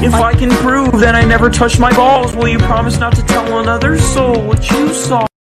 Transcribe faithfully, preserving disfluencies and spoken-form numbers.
If I can prove that I never touched my balls, will you promise not to tell another soul what you saw?